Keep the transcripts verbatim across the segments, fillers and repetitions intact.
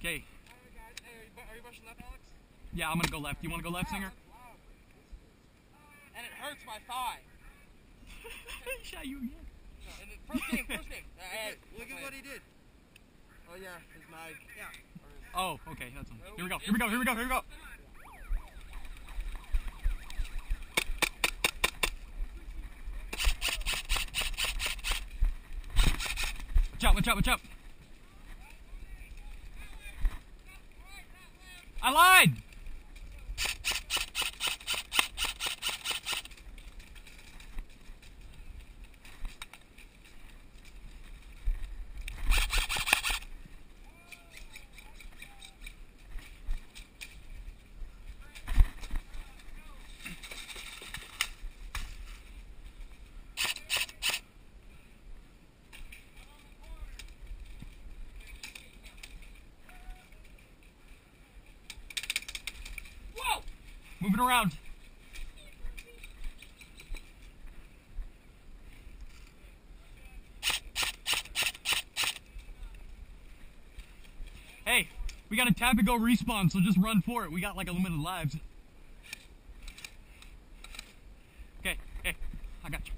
Okay. Hey, are you rushing left, Alex? Yeah, I'm gonna go left. You wanna go left, Singer? And it hurts my thigh. Shot you again. And it, first game, first game. Hey, look at what he did. Oh yeah, his mag. Yeah. Oh, okay, that's one. Here we go, here we go, here we go, here we go. Watch out, watch out, watch out. I lied! Moving around. Hey, we got a tap and go respawn, so just run for it. We got like a limited lives. Okay, hey, I got you.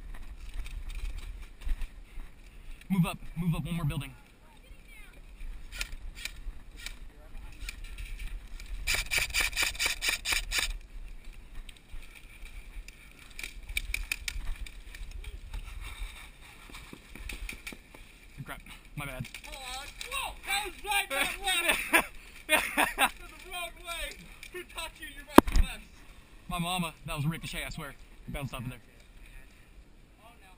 Move up, move up one more building. Crap, my bad. Whoa, that was right, that left. The wrong way. Who taught you your right and left? My mama, that was a ricochet, I swear. It bounced off of there. Oh no.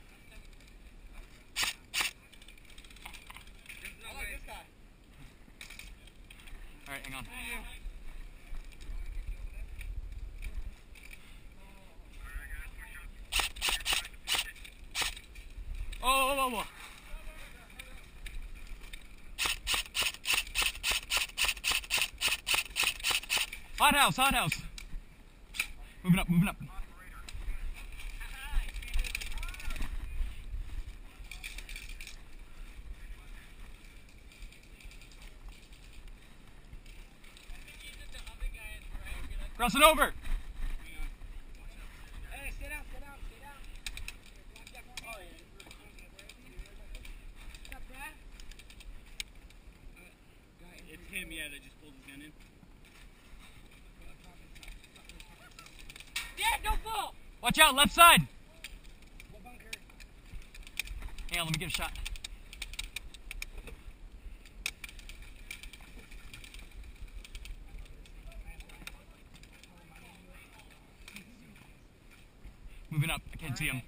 I like this guy. Alright, hang on. Oh, oh, oh, oh. Hot house, hot house. Moving up, moving up. Crossing over. Hey, sit down, sit down, sit down. Oh, yeah. What's up, Brad? It's him, yeah, that just pulled his gun in. Yeah, don't fall! Watch out, left side. Hang on, let me get a shot. Moving up, I can't see him.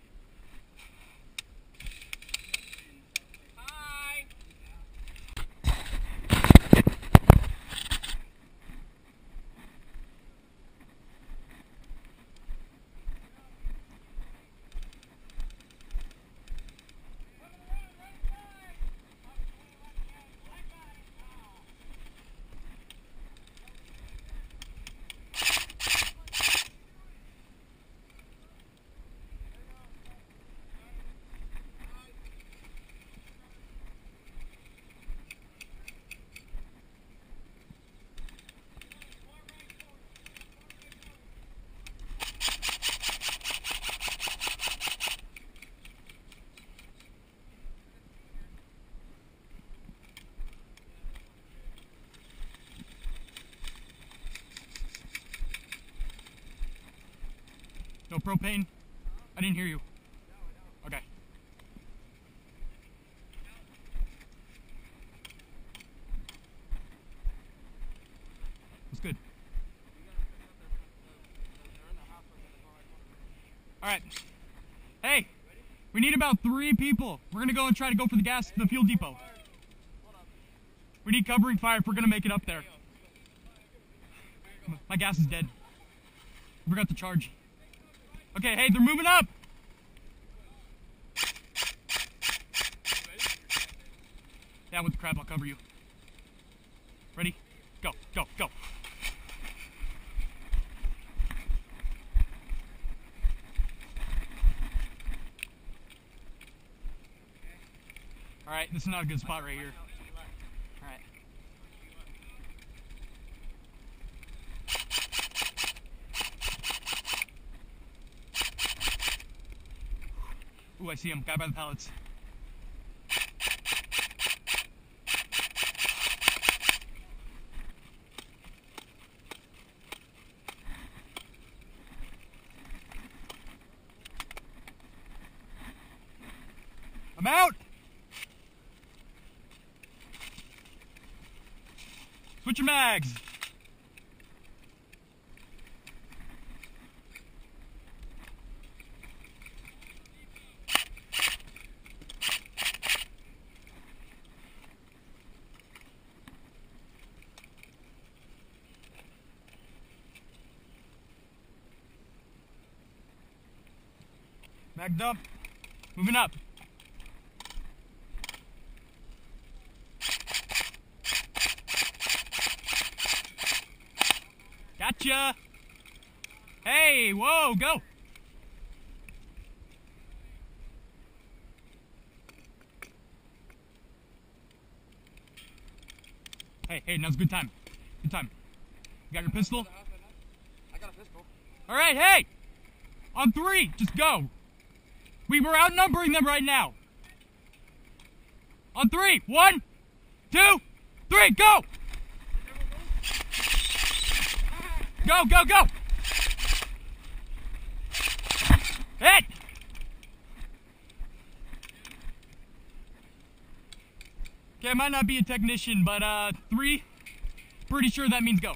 Hi! No propane? I didn't hear you. Okay. That's good. Alright. Hey! We need about three people. We're gonna go and try to go for the gas, the fuel depot. We need covering fire if we're gonna make it up there. My gas is dead. I forgot to charge. Okay, hey, they're moving up! Yeah, with the crab, I'll cover you. Ready? Go, go, go. Alright, this is not a good spot right here. Alright. Ooh, I see him. Guy by the pallets. I'm out! Switch your mags! Mag dump. Moving up. Gotcha! Hey, whoa, go! Hey, hey, now's a good time. Good time. You got your pistol? I got a pistol. Alright, hey! On three, just go! We were outnumbering them right now! On three, one, two, three, go! Go, go, go! Hit! Okay, I might not be a technician, but uh, three, pretty sure that means go.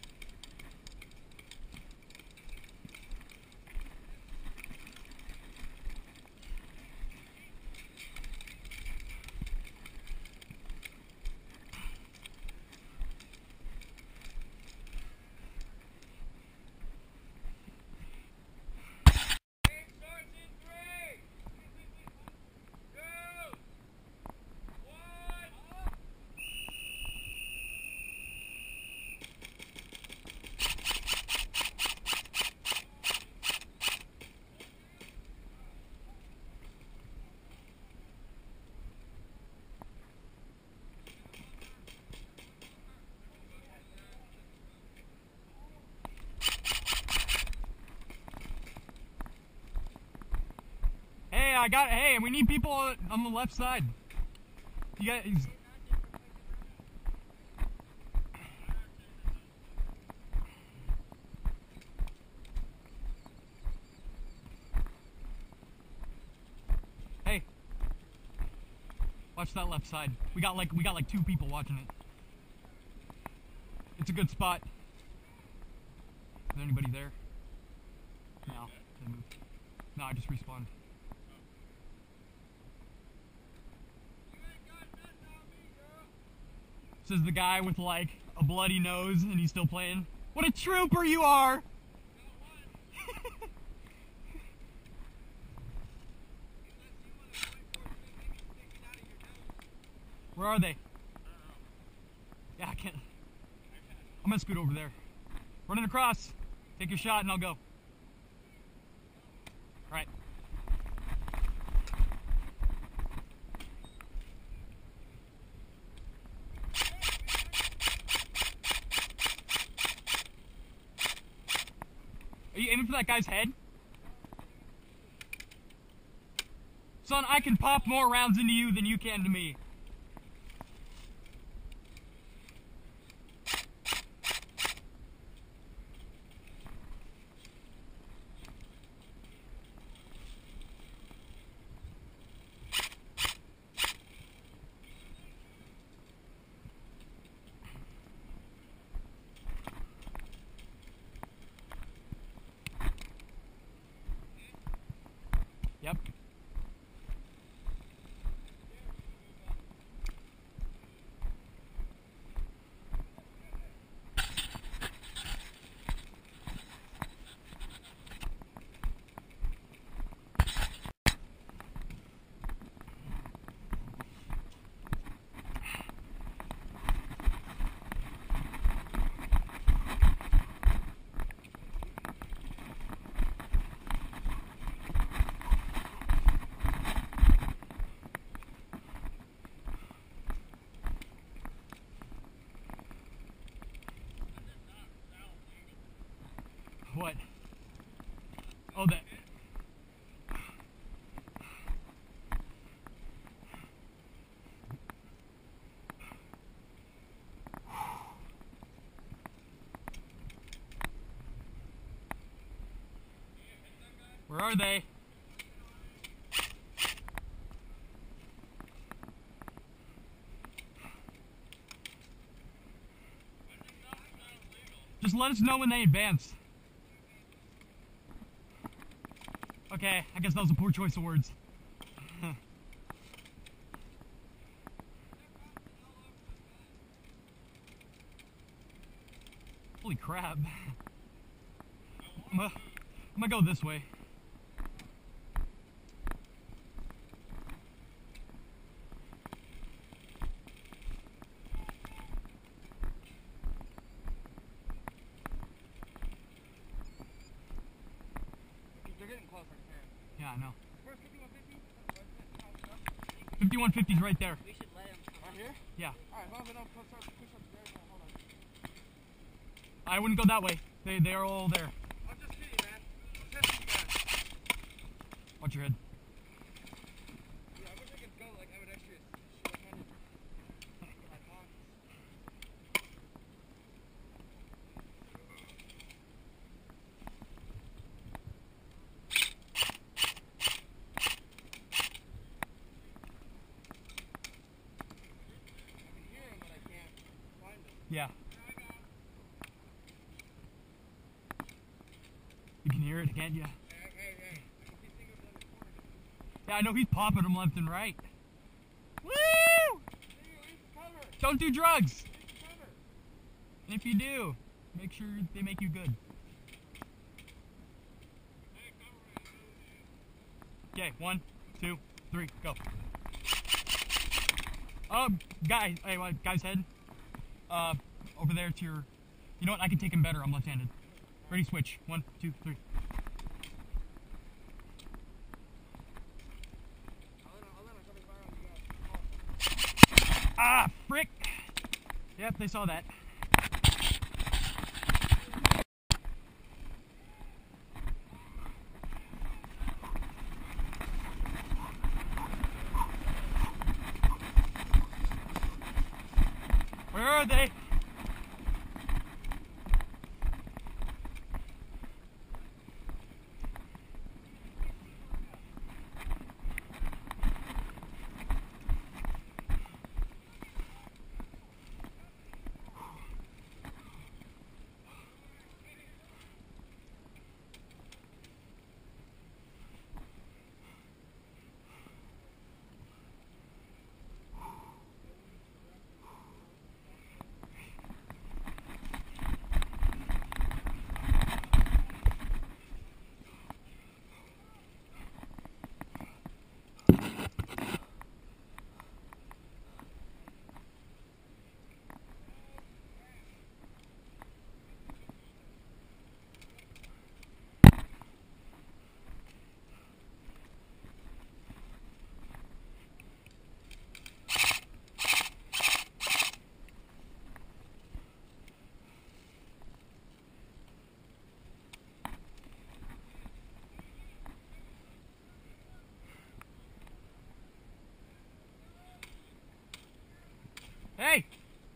I got, hey, we need people on the left side. You guys. Hey. Watch that left side. We got like, we got like two people watching it. It's a good spot. Is there anybody there? No. They moved. No, I just respawned. Says the guy with like a bloody nose and he's still playing. What a trooper you are! Where are they? Yeah, I can't. I'm gonna scoot over there. Running across. Take your shot and I'll go. Alright. Are you aiming for that guy's head? Son, I can pop more rounds into you than you can to me. Yep. What? Oh, that. are they? Just let us know when they advance. Okay, I guess that was a poor choice of words. Holy crap. I'm gonna, I'm gonna go this way. They're getting close, I can. Yeah, I know. Where's fifty-one fifty? fifty-one fifty's right there. We should let him. Right here? Yeah. Alright, hold on, push up, push up there. Hold on. I wouldn't go that way. They they are all there. I'm just kidding, man. I'm testing you guys. Watch your head. Yeah, I wish I could go like I would actually shoot a hundred. My phone. I can hear him, but I can't find him. Yeah. You can hear it, can't you? Hey, hey, hey. I can see fingers on the corner. Yeah, I know he's popping them left and right. Woo! Leave cover. Don't do drugs. Leave cover. And if you do, make sure they make you good. Okay, one, two, three, go. Oh, guy, hey, what, guy's head. Uh, over there to your. You know what? I can take him better. I'm left-handed. Ready, switch. One, two, three. I'll let him, I'll let him come as far as you go. Ah, frick! Yep, they saw that. Where are they? Hey!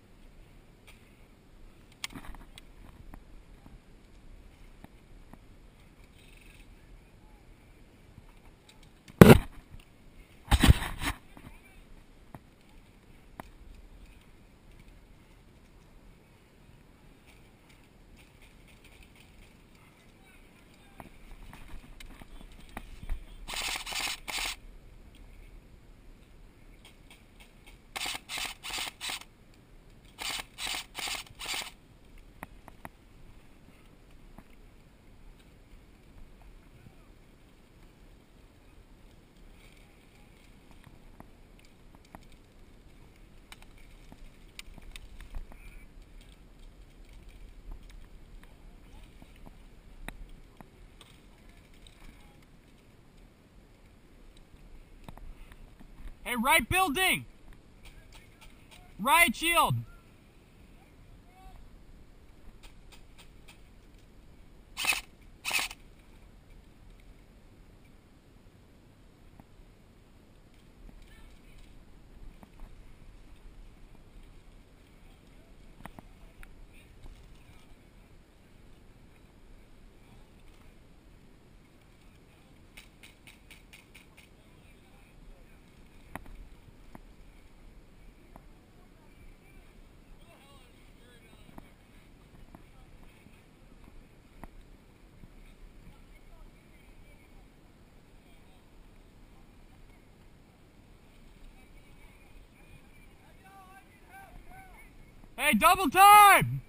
Hey, right building! Right shield! Hey, double time!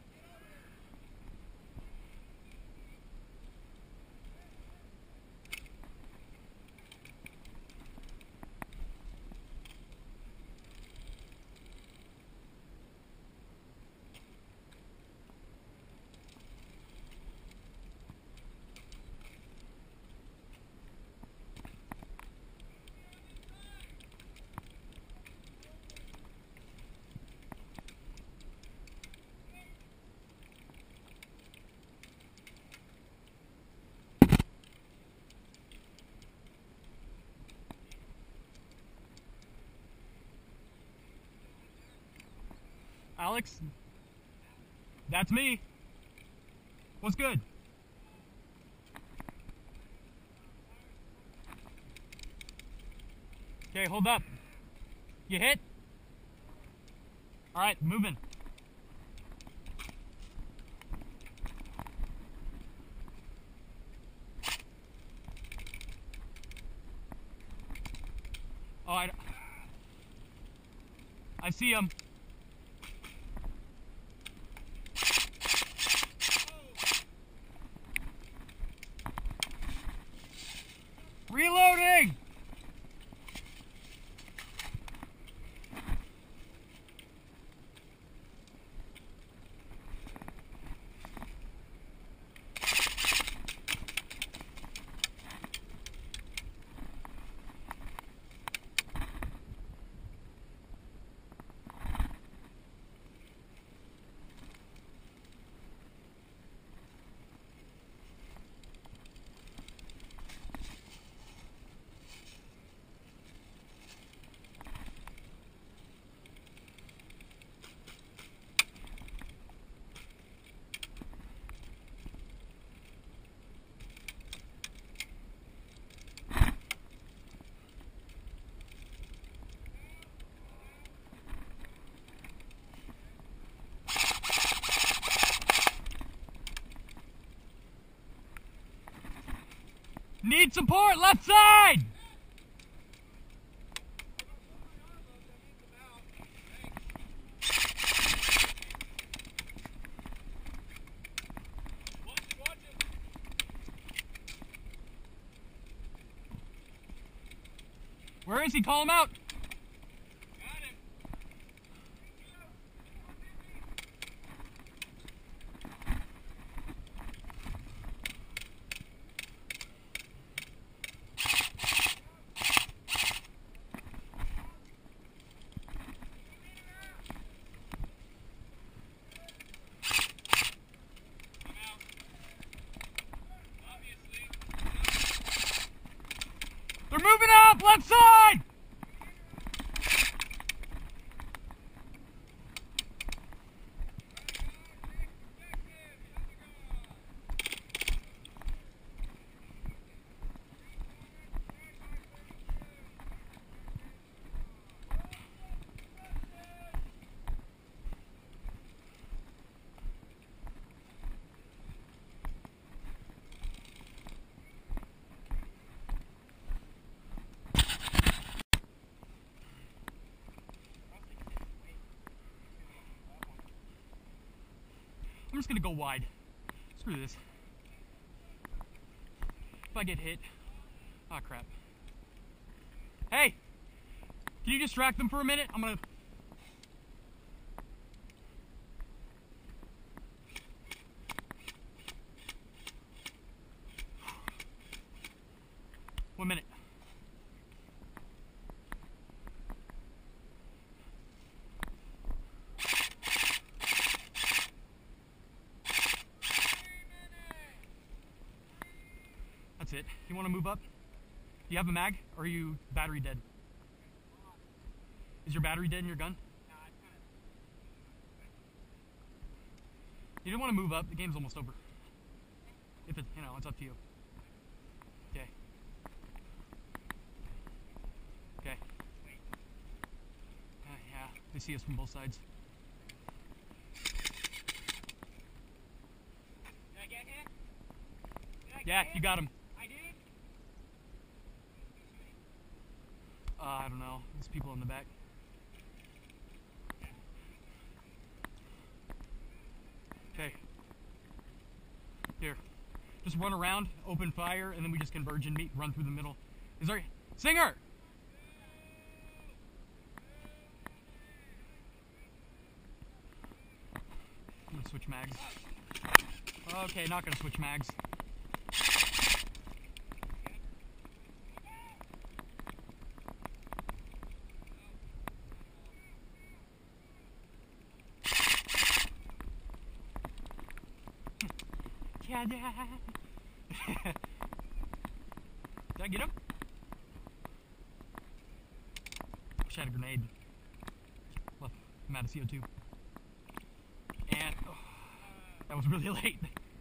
Alex? That's me. What's good? Okay, hold up. You hit? Alright, moving. Oh, I, I see him. Reloading! Need support, left side! Where is he? Call him out! They're moving up! Left side! I'm just gonna go wide. Screw this. If I get hit, ah, oh, crap. Hey, can you distract them for a minute? I'm gonna. One minute. That's it. You want to move up? Do you have a mag, or are you battery dead? Is your battery dead in your gun? You don't want to move up. The game's almost over. If it, you know, it's up to you. Okay. Okay. Uh, yeah, they see us from both sides. Did I get hit? Did I Yeah, get you hit? got him. I did? Uh, I don't know. There's people in the back. just run around, open fire, and then we just converge and meet, run through the middle. Is there... Singer! I'm gonna switch mags. Okay, not gonna switch mags. Did I get him? Wish I had a grenade. Well, I'm out of C O two. And oh, that was really late.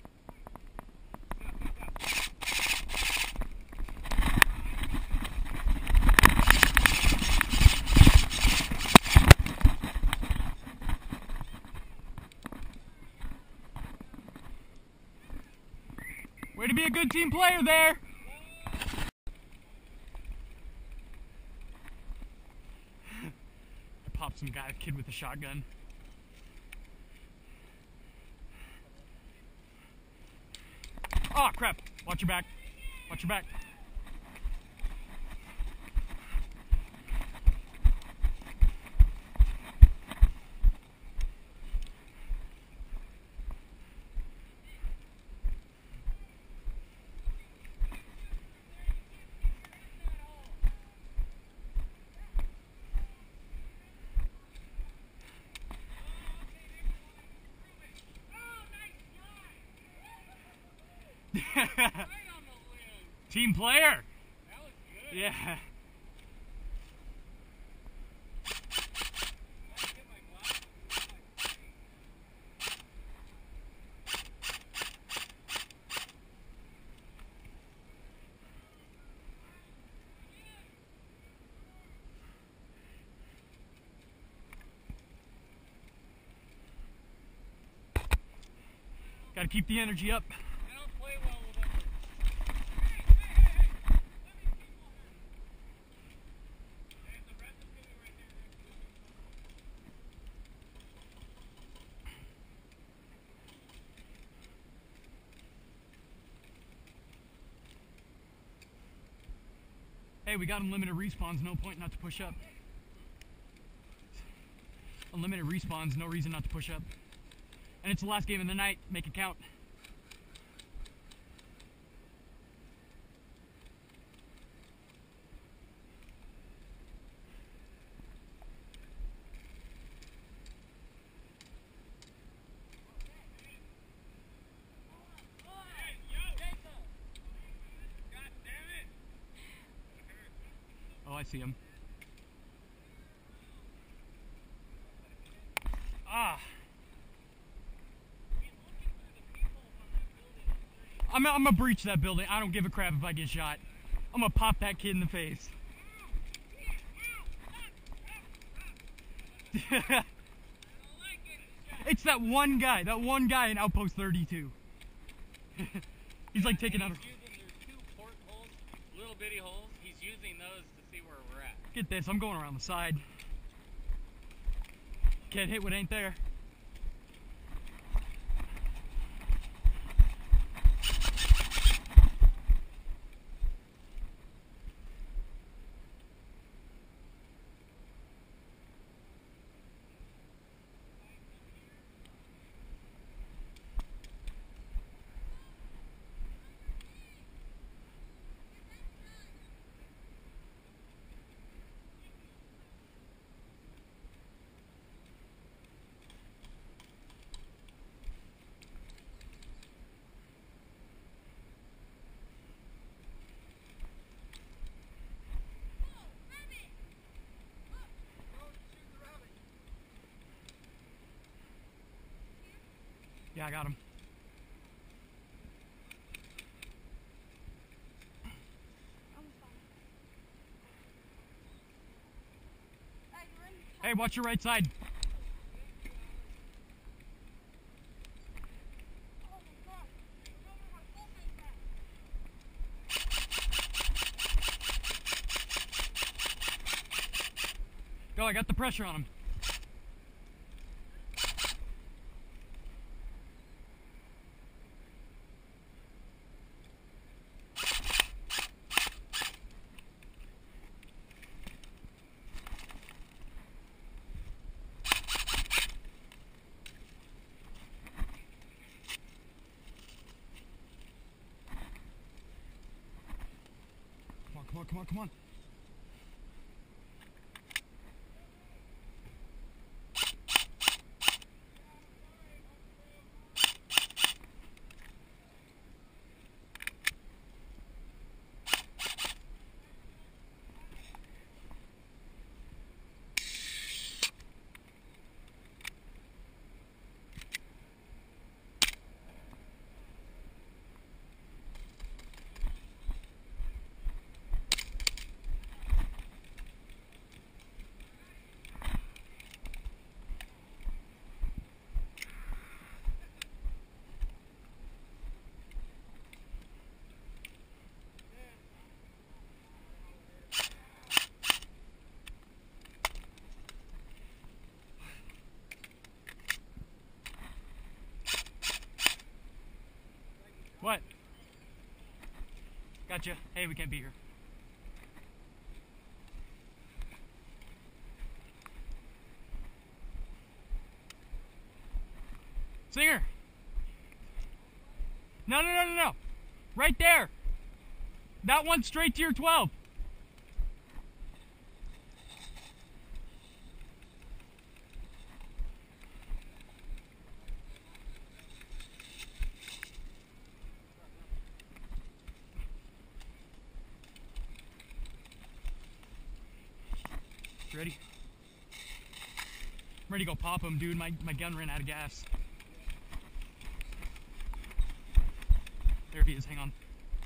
Way to be a good team player there! I popped some guy, a kid with a shotgun. Oh crap! Watch your back. Watch your back. Team player. That was good. Yeah. Got to keep the energy up. I don't play well with them. Hey, we got unlimited respawns, no point not to push up. Unlimited respawns, no reason not to push up. And it's the last game of the night, make it count. Oh, I see him. Ah. I'm, I'm gonna breach that building. I don't give a crap if I get shot. I'm gonna pop that kid in the face. It's that one guy, that one guy in Outpost thirty-two. He's like taking out a... He's using, there's two portholes, little bitty holes. He's using those to see where we're at. Get this, I'm going around the side. Can't hit what ain't there. Yeah, I got him. Hey, watch your right side. Go, I got the pressure on him. come on, come on. What? Gotcha. Hey, we can't be here. Singer! No, no, no, no, no! Right there! That one straight to your twelve! Ready? I'm ready to go pop him, dude. My, my gun ran out of gas. There he is, hang on.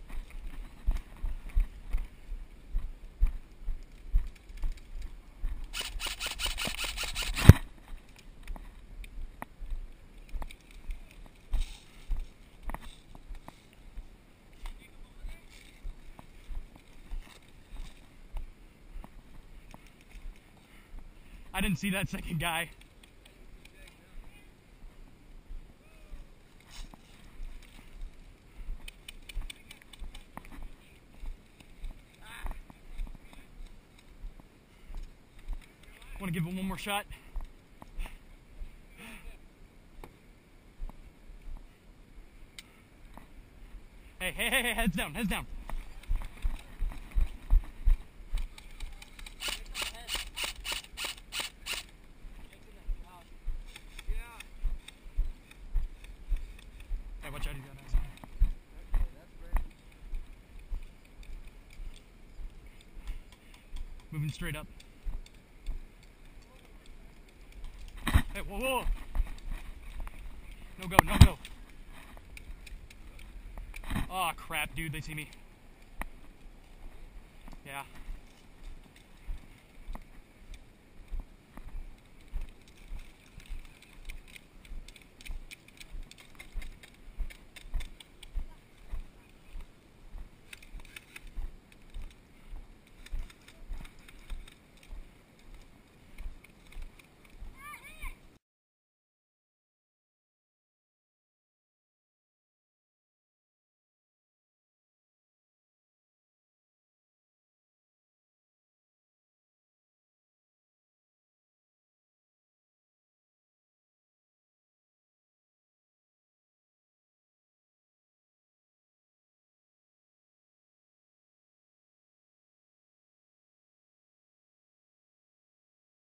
I didn't see that second guy. Want to give him one more shot? Hey, hey, hey, hey, heads down, heads down. Hey, watch out, he's got eyes on. Moving straight up. Hey, whoa, whoa! No go, no go. Oh crap, dude, they see me. Yeah.